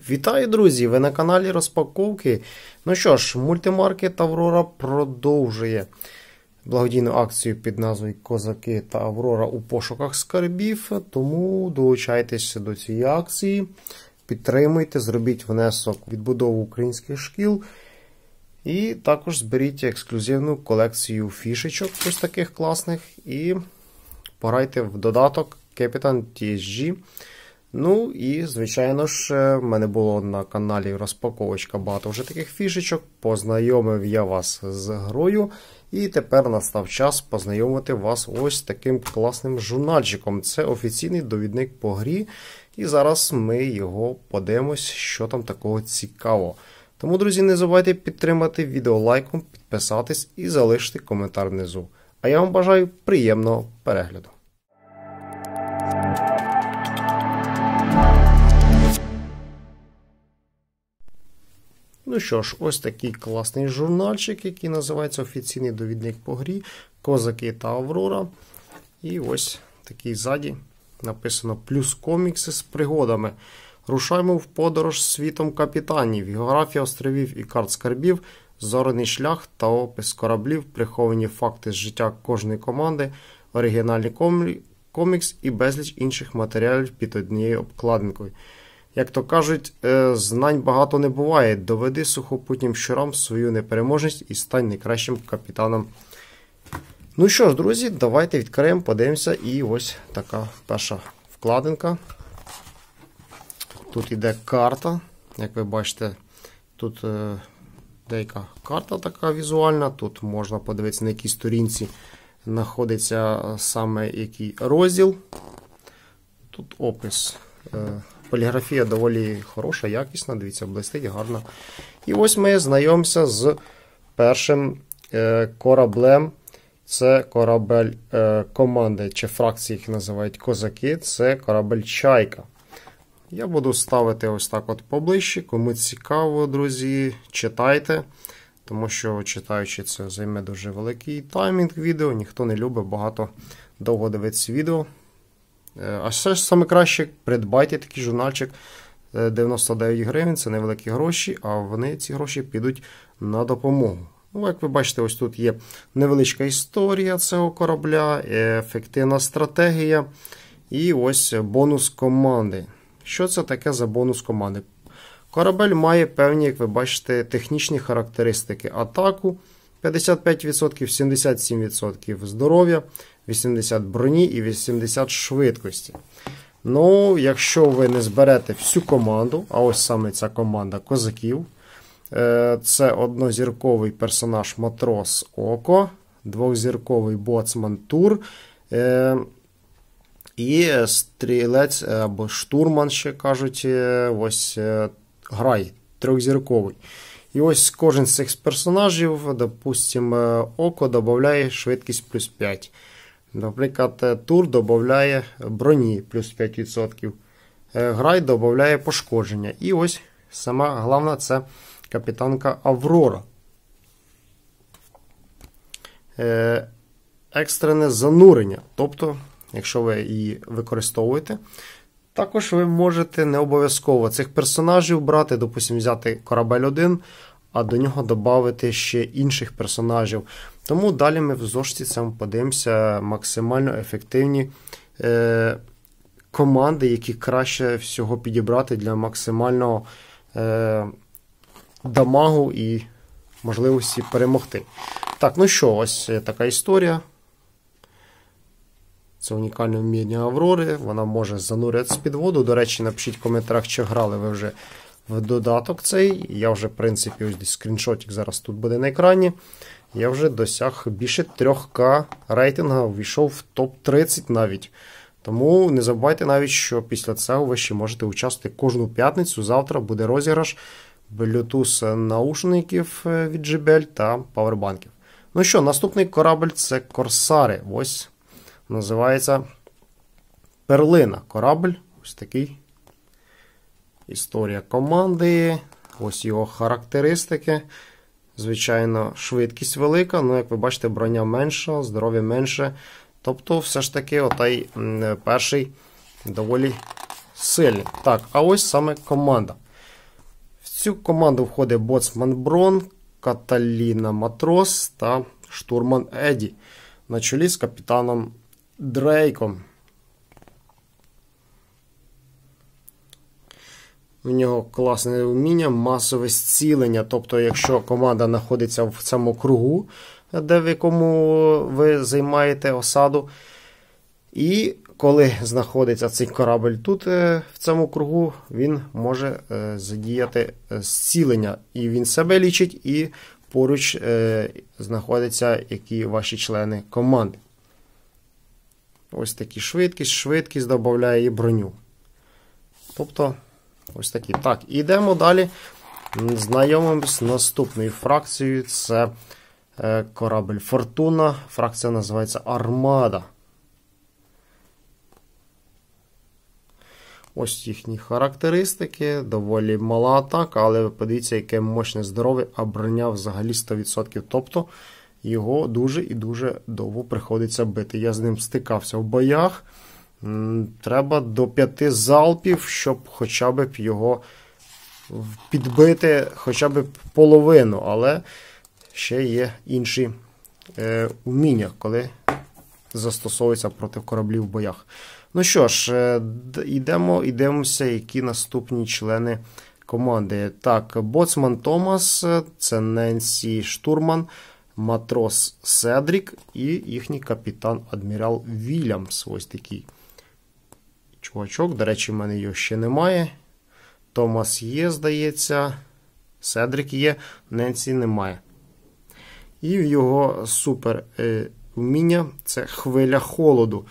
Вітаю, друзі! Ви на каналі Розпаковки. Ну що ж, мультимаркет Аврора продовжує благодійну акцію під назвою Козаки та Аврора у пошуках скарбів. Тому долучайтеся до цієї акції, підтримуйте, зробіть внесок в відбудову українських шкіл. І також зберіть ексклюзивну колекцію фішечок ось таких класних. І пограйте в додаток Capitan TSG. Ну і, звичайно ж, в мене було на каналі розпаковочка багато вже таких фішечок. Познайомив я вас з грою. І тепер настав час познайомити вас ось таким класним журнальчиком. Це офіційний довідник по грі. І зараз ми його подивимось, що там такого цікавого. Тому, друзі, не забувайте підтримати відео лайком, підписатись і залишити коментар внизу. А я вам бажаю приємного перегляду. Ну що ж, ось такий класний журнальчик, який називається офіційний довідник по грі Козаки та Аврора. І ось такий ззаді написано плюс комікси з пригодами. Рушаємо в подорож світом капітанів, географія островів і карт скарбів, зоряний шлях та опис кораблів, приховані факти з життя кожної команди, оригінальний комікс і безліч інших матеріалів під однією обкладинкою. Як то кажуть, знань багато не буває. Доведи сухопутнім щурам свою непереможність і стань найкращим капітаном. Ну що ж, друзі, давайте відкриємо, подивимося. І ось така перша вкладинка. Тут йде карта. Як ви бачите, тут деяка карта така візуальна. Тут можна подивитися, на якій сторінці знаходиться саме який розділ. Тут опис. Поліграфія доволі хороша, якісна, дивіться, блистить, гарна. І ось ми знайомимося з першим кораблем. Це корабель команди, чи фракції їх називають Козаки, це корабель Чайка. Я буду ставити ось так от поближче. Кому цікаво, друзі, читайте. Тому що, читаючи це, займе дуже великий таймінг відео. Ніхто не любить багато довго дивитися відео. А все ж саме краще, придбайте такий журнальчик, 99 гривень, це невеликі гроші, а вони, ці гроші, підуть на допомогу. Ну, як ви бачите, ось тут є невеличка історія цього корабля, ефективна стратегія і ось бонус команди. Що це таке за бонус команди? Корабель має певні, як ви бачите, технічні характеристики. Атаку 55%, 77% здоров'я, 80 броні і 80 швидкості. Ну, якщо ви не зберете всю команду, а ось саме ця команда козаків, це однозірковий персонаж матрос Око, двохзірковий боцман Тур і стрілець або штурман, ще кажуть, ось Грай, трьохзірковий. І ось кожен з цих персонажів, допустимо, Око додає швидкість плюс 5. Наприклад, Тур додає броні плюс 5%. Грай додає пошкодження. І ось сама головна це капітанка Аврора. Екстрене занурення. Тобто, якщо ви її використовуєте, також ви можете не обов'язково цих персонажів брати, допустимо, взяти корабель 1, а до нього додати ще інших персонажів. Тому далі ми в зошиті цьому подивимося максимально ефективні команди, які краще всього підібрати для максимального дамагу і можливості перемогти. Так, ну що, ось така історія. Це унікальне вміння Аврори, вона може занурюватися під воду. До речі, напишіть в коментарях, чи грали ви вже в додаток цей. Я вже, в принципі, ось десь скріншотик зараз тут буде на екрані. Я вже досяг більше 3К рейтингу, ввійшов в топ-30 навіть. Тому не забувайте навіть, що після цього ви ще можете участвувати кожну п'ятницю. Завтра буде розіграш Bluetooth наушників від JBL та павербанків. Ну що, наступний корабль це Корсари. Ось називається Перлина. Корабль, ось такий. Історія команди, ось його характеристики. Звичайно, швидкість велика, але, як ви бачите, броня менша, здоров'я менше. Тобто, все ж таки, отай перший доволі сильний. Так, а ось саме команда. цю команду входить боцман Брон, Каталіна Матрос та штурман Еді на чолі з капітаном Дрейком. У нього класне вміння масове зцілення. Тобто, якщо команда знаходиться в цьому кругу, в якому ви займаєте осаду, і коли знаходиться цей корабль тут, в цьому кругу, він може задіяти зцілення. І він себе лічить, і поруч знаходяться які ваші члени команди. Ось такі швидкість додає і броню. Тобто, ось такі. Так, ідемо далі. Знайомимося з наступною фракцією. Це корабль Фортуна. Фракція називається Армада. Ось їхні характеристики. Доволі мала атака, але ви подивіться, яке мощне здоров'я, а броня взагалі 100%. Тобто, його дуже і дуже довго приходиться бити. Я з ним стикався в боях. Треба до 5 залпів, щоб хоча б його підбити хоча б половину. Але ще є інші вміння, коли застосовуються проти кораблів в боях. Ну що ж, йдемося, які наступні члени команди. Так, боцман Томас, це Ненсі штурман, матрос Седрік і їхній капітан адмірал Вільямс. Ось такий чувачок. До речі, в мене його ще немає. Томас є, здається. Седрік є, Ненсі немає. І в його супер вміння – це хвиля холоду.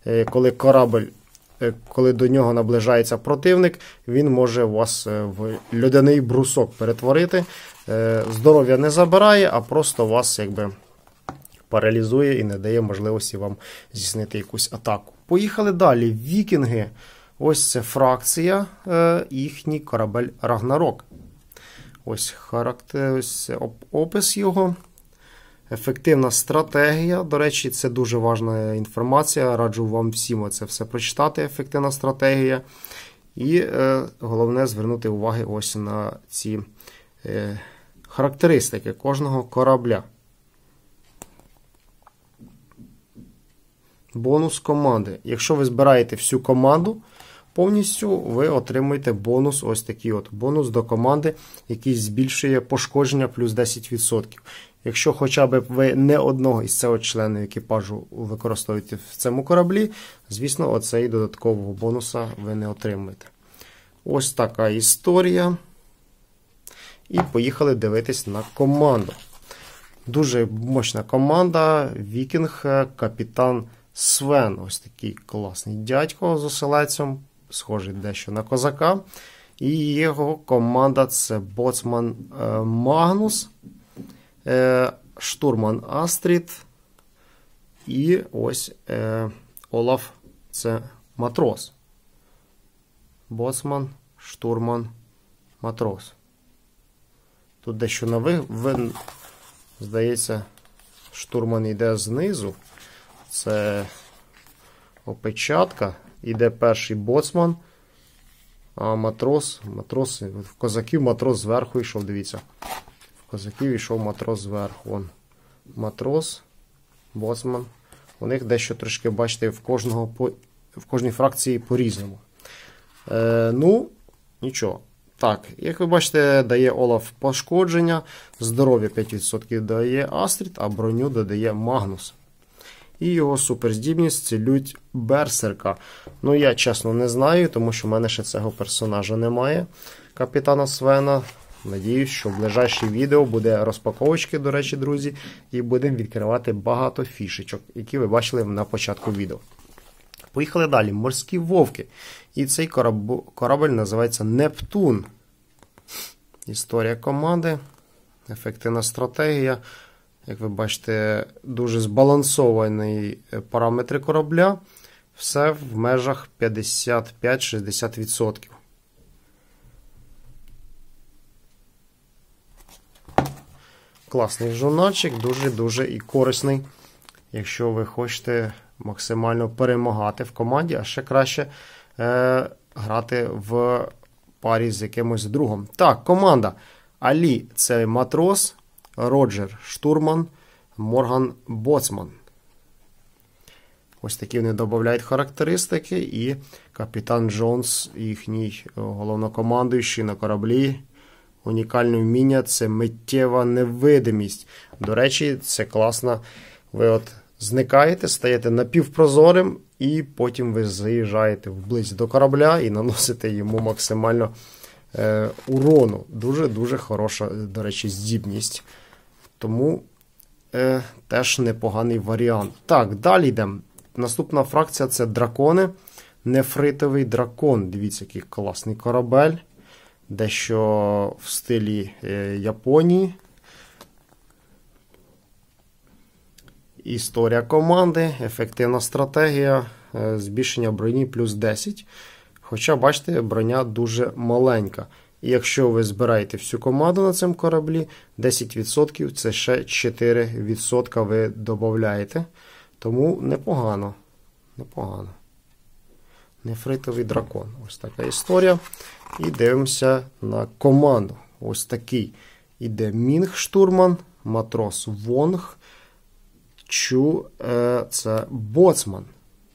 Коли до нього наближається противник, він може вас в льодяний брусок перетворити. Здоров'я не забирає, а просто вас якби паралізує і не дає можливості вам здійснити якусь атаку. Поїхали далі. Вікінги. Ось це фракція, їхній корабель Рагнарок. Ось опис його. Ефективна стратегія. До речі, це дуже важлива інформація. Раджу вам всім це все прочитати. Ефективна стратегія. І головне звернути увагу ось на ці характеристики кожного корабля. Бонус команди. Якщо ви збираєте всю команду повністю, ви отримуєте бонус, ось такий от бонус до команди, який збільшує пошкодження плюс 10%. Якщо хоча б ви не одного із цього членів екіпажу використовуєте в цьому кораблі, звісно, оцей додаткового бонуса ви не отримуєте. Ось така історія. І поїхали дивитись на команду. Дуже мощна команда. Вікінг, капітан Свен. Ось такий класний дядько з оселедцем. Схожий дещо на козака. І його команда – це боцман Магнус, штурман Астрід і ось Олаф – це матрос. Боцман, штурман, матрос. Тут дещо здається, штурман йде знизу. Це опечатка. Йде перший боцман, а матрос, в козаків матрос зверху йшов, дивіться. В козаків йшов матрос зверху. Вон. Матрос, боцман. У них дещо трошки, бачите, в кожній фракції по-різному. Ну, нічого. Так, як ви бачите, дає Олаф пошкодження, здоров'я 5% дає Астрід, а броню додає Магнус. І його суперздібність – це лють берсерка. Ну, я чесно не знаю, тому що в мене ще цього персонажа немає, капітана Свена. Надіюсь, що в ближайші відео буде розпаковочки, до речі, друзі, і будемо відкривати багато фішечок, які ви бачили на початку відео. Поїхали далі. Морські вовки. І цей корабель називається Нептун. Історія команди. Ефективна стратегія. Як ви бачите, дуже збалансовані параметри корабля. Все в межах 55-60%. Класний журнальчик, дуже-дуже і корисний, якщо ви хочете максимально перемагати в команді, а ще краще грати в парі з якимось другом. Так, команда. Алі – це матрос, Роджер – штурман, Морган – боцман. Ось такі вони додають характеристики. І капітан Джонс, їхній головнокомандуючий на кораблі. Унікальне вміння – це миттєва невидимість. До речі, це класно. Ви от зникаєте, стаєте напівпрозорим, і потім ви заїжджаєте вблизь до корабля і наносите йому максимально урону. Дуже-дуже хороша, до речі, здібність. Тому теж непоганий варіант. Так, далі йдемо. Наступна фракція – це дракони. Нефритовий дракон. Дивіться, який класний корабель. Дещо в стилі Японії. Історія команди, ефективна стратегія, збільшення броні плюс 10. Хоча, бачите, броня дуже маленька. І якщо ви збираєте всю команду на цьому кораблі, 10% це ще 4% ви додаєте. Тому непогано. Непогано. Нефритовий дракон. Ось така історія. І дивимося на команду. Ось такий. Іде Мінг штурман, матрос Вонг, Чу це боцман.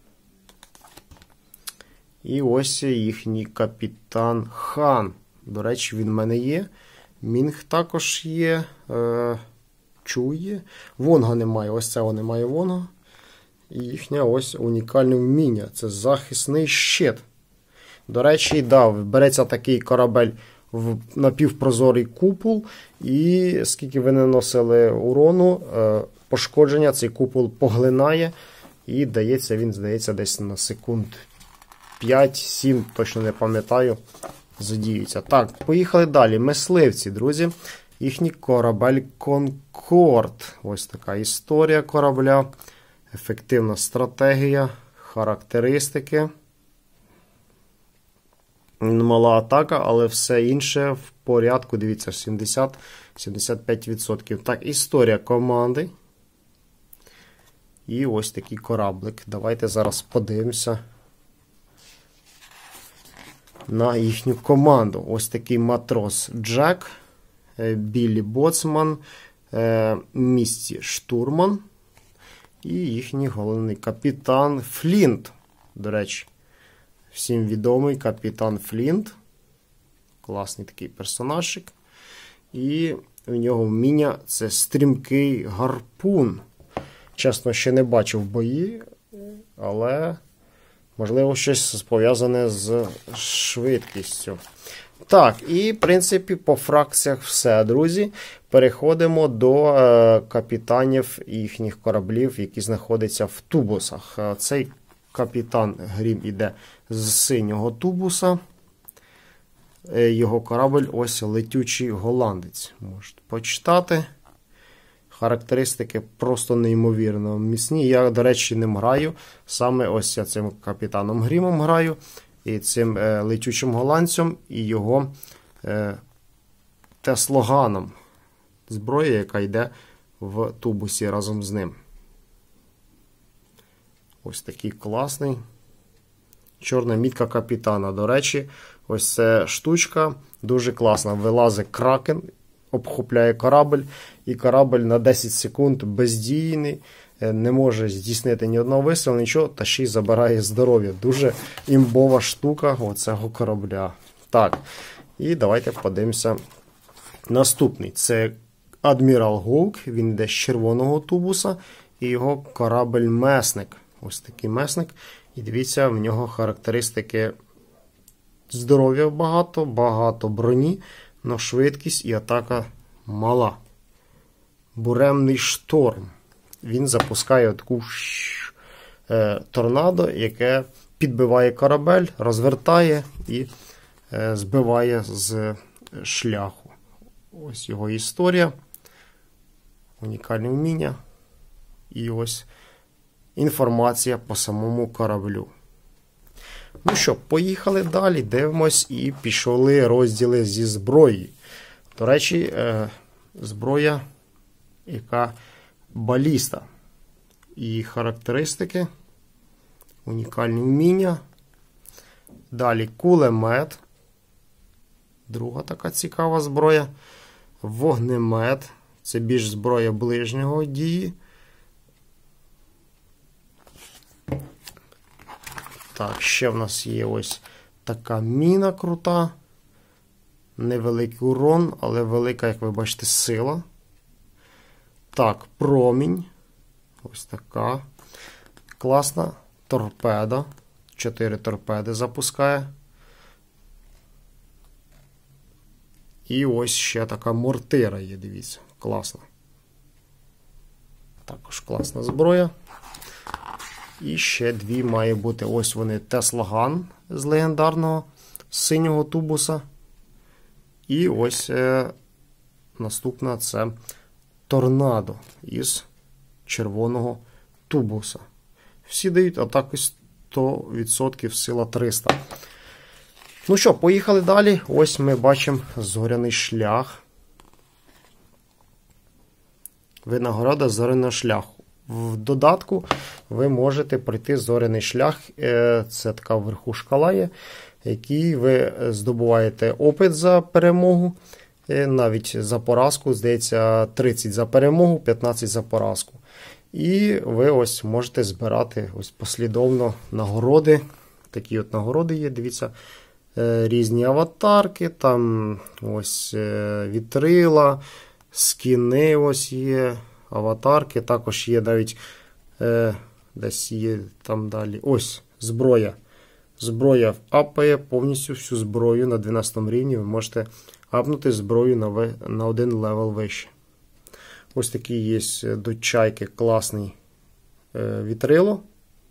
І ось їхній капітан Хан. До речі, він в мене є. Мінг також є. Чу є. Вонга немає. Ось цього немає Вонга. І їхнє ось унікальне вміння. Це захисний щит. До речі, да, береться такий корабель в напівпрозорий купол. І скільки ви не наносили урону, пошкодження цей купол поглинає. І дається, він, здається, десь на секунд 5-7, точно не пам'ятаю, задіюється. Так, поїхали далі. Мисливці, друзі. Їхній корабель Конкорд. Ось така історія корабля. Ефективна стратегія, характеристики. Мала атака, але все інше в порядку. Дивіться, 70-75%. Так, історія команди. І ось такий кораблик. Давайте зараз подивимося на їхню команду. Ось такий матрос Джек, Біллі боцман, Місті штурман і їхній головний капітан Флінт. До речі, всім відомий капітан Флінт. Класний такий персонажик. І у нього вміння – це стрімкий гарпун. Чесно, ще не бачив бої, але, можливо, щось пов'язане з швидкістю. Так, і, в принципі, по фракціях все, друзі. Переходимо до капітанів їхніх кораблів, які знаходяться в тубусах. Цей капітан Грім іде з синього тубуса. Його корабль ось летючий голландець. Можете почитати. Характеристики просто неймовірно міцні. Я, до речі, ним граю. Саме ось я цим капітаном Грімом граю. І цим летючим голландцем, і його теслоганом. Зброя, яка йде в тубусі разом з ним. Ось такий класний. Чорна мітка капітана. До речі, ось ця штучка дуже класна. Вилазить кракен, обхопляє корабль, і корабль на 10 секунд бездійний, не може здійснити ні одного вистрілу, нічого, та ще й забирає здоров'я. Дуже імбова штука оцього корабля. Так, і давайте подивимося. Наступний. Це Адмірал Гоук, він йде з червоного тубуса, і його корабель-месник. Ось такий месник. І дивіться, в нього характеристики здоров'я багато, багато броні, но швидкість і атака мала. Буремний шторм. Він запускає таку торнадо, яке підбиває корабель, розвертає і збиває з шляху. Ось його історія. Унікальне вміння. І ось інформація по самому кораблю. Ну що, поїхали далі, дивимось і пішли розділи зі зброї. До речі, зброя, яка баліста. І характеристики, унікальні вміння. Далі кулемет, Друга така цікава зброя. Вогнемет. Це більш зброя ближнього дії. Так, ще в нас є ось така міна крута. Невеликий урон, але велика, як ви бачите, сила. Так, промінь. Ось така. Класна торпеда. 4 торпеди запускає. І ось ще така мортира є, дивіться. Класна. Також класна зброя. І ще дві має бути. Ось вони Теслаган з легендарного синього тубуса. І ось наступна це Торнадо із червоного тубуса. Всі дають атаку 100%, сила 300. Ну що, поїхали далі. Ось ми бачимо зоряний шлях. Винагорода зоряного шляху. В додатку ви можете пройти зоряний шлях. Це така вверху шкала є, який ви здобуваєте опит за перемогу. Навіть за поразку, здається, 30 за перемогу, 15 за поразку. І ви ось можете збирати ось послідовно нагороди. Такі от нагороди є, дивіться, різні аватарки, там ось вітрила, скіни ось є, аватарки, також є навіть десь є там далі. Ось зброя. Зброя апає повністю всю зброю на 12 рівні. Ви можете апнути зброю на один левел вище. Ось такий є до чайки класний вітрило.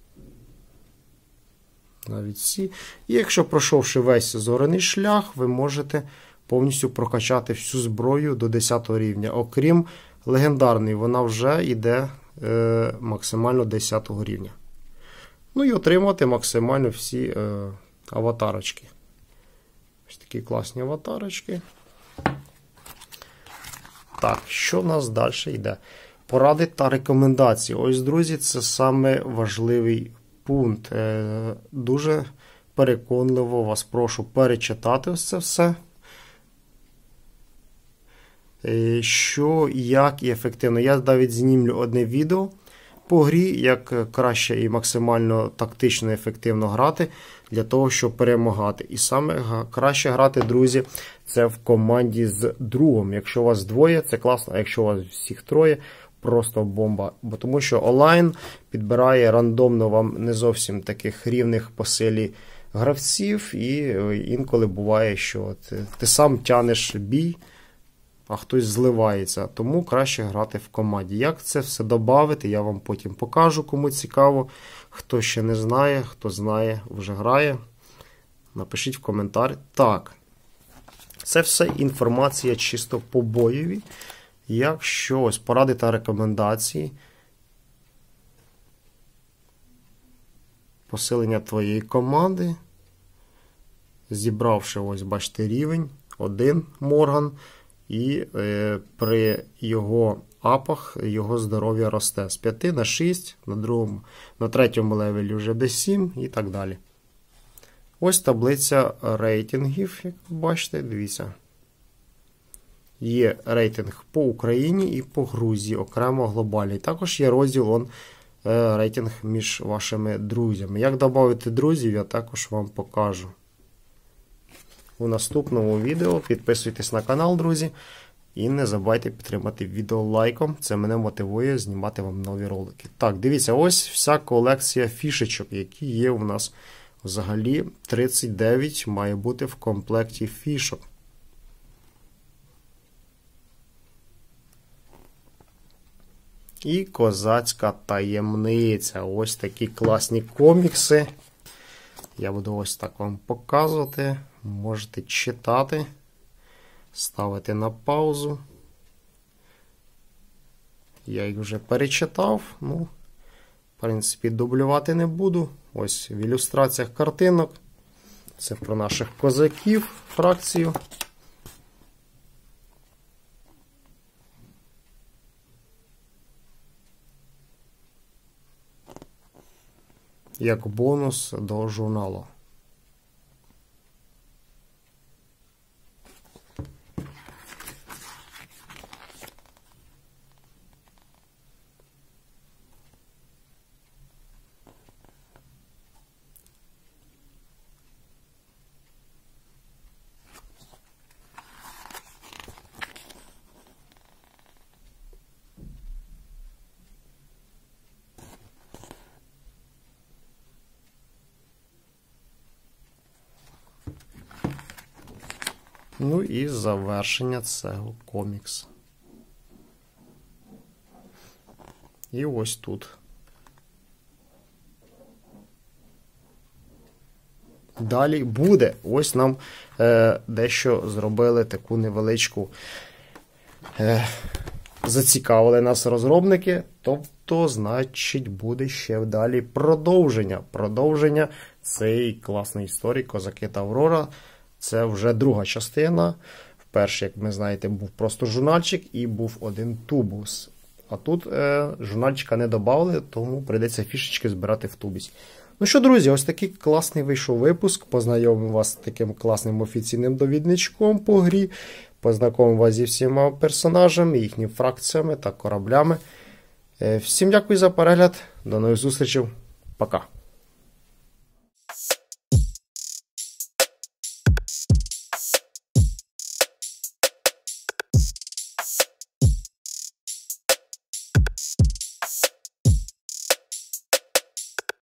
Навіть всі. І якщо пройшовши весь зоряний шлях, ви можете повністю прокачати всю зброю до 10 рівня. Окрім легендарної, вона вже йде максимально 10 рівня. Ну і отримати максимально всі аватарочки. Ось такі класні аватарочки. Так, що в нас далі йде? Поради та рекомендації. Ось, друзі, це саме важливий пункт. Дуже переконливо вас прошу перечитати ось це все. Що, як і ефективно. Я навіть знімлю одне відео по грі, як краще і максимально тактично і ефективно грати для того, щоб перемагати. І саме краще грати, друзі, це в команді з другом. Якщо у вас двоє, це класно, а якщо у вас всіх троє, просто бомба. Бо тому що онлайн підбирає рандомно вам не зовсім таких рівних по силі гравців, і інколи буває, що ти сам тянеш бій, а хтось зливається. Тому краще грати в команді. Як це все додати, я вам потім покажу, кому цікаво. Хто ще не знає, хто знає, вже грає. Напишіть в коментар. Так, це все інформація чисто по боєві. Якщо ось поради та рекомендації. Посилення твоєї команди. Зібравши, ось бачите, рівень 1 Морган. І при його апах його здоров'я росте з 5 на 6, на третьому левелі вже до 7 і так далі. Ось таблиця рейтингів, як ви бачите, дивіться. Є рейтинг по Україні і по Грузії, окремо глобальний. Також є розділ рейтинг між вашими друзями. Як додати друзів, я також вам покажу. У наступному відео підписуйтесь на канал, друзі. І не забувайте підтримати відео лайком. Це мене мотивує знімати вам нові ролики. Так, дивіться, ось вся колекція фішечок, які є у нас взагалі. 39 має бути в комплекті фішок. І козацька таємниця. Ось такі класні комікси. Я буду ось так вам показувати. Можете читати, ставити на паузу. Я їх вже перечитав. Ну, в принципі, дублювати не буду. Ось в ілюстраціях картинок. Це про наших козаків, фракцію. Як бонус до журналу. Ну і завершення цього коміксу. І ось тут. Далі буде. Ось нам дещо зробили таку невеличку. Зацікавили нас розробники. Тобто, значить, буде ще далі продовження. Продовження цієї класної історії «Козаки та Аврора». Це вже друга частина. Вперше, як ми знаєте, був просто журнальчик і був один тубус. А тут журнальчика не додали, тому прийдеться фішечки збирати в тубусі. Ну що, друзі, ось такий класний вийшов випуск. Познайомив вас з таким класним офіційним довідничком по грі. Познайомив вас зі всіма персонажами, їхніми фракціями та кораблями. Всім дякую за перегляд. До нових зустрічей. Пока.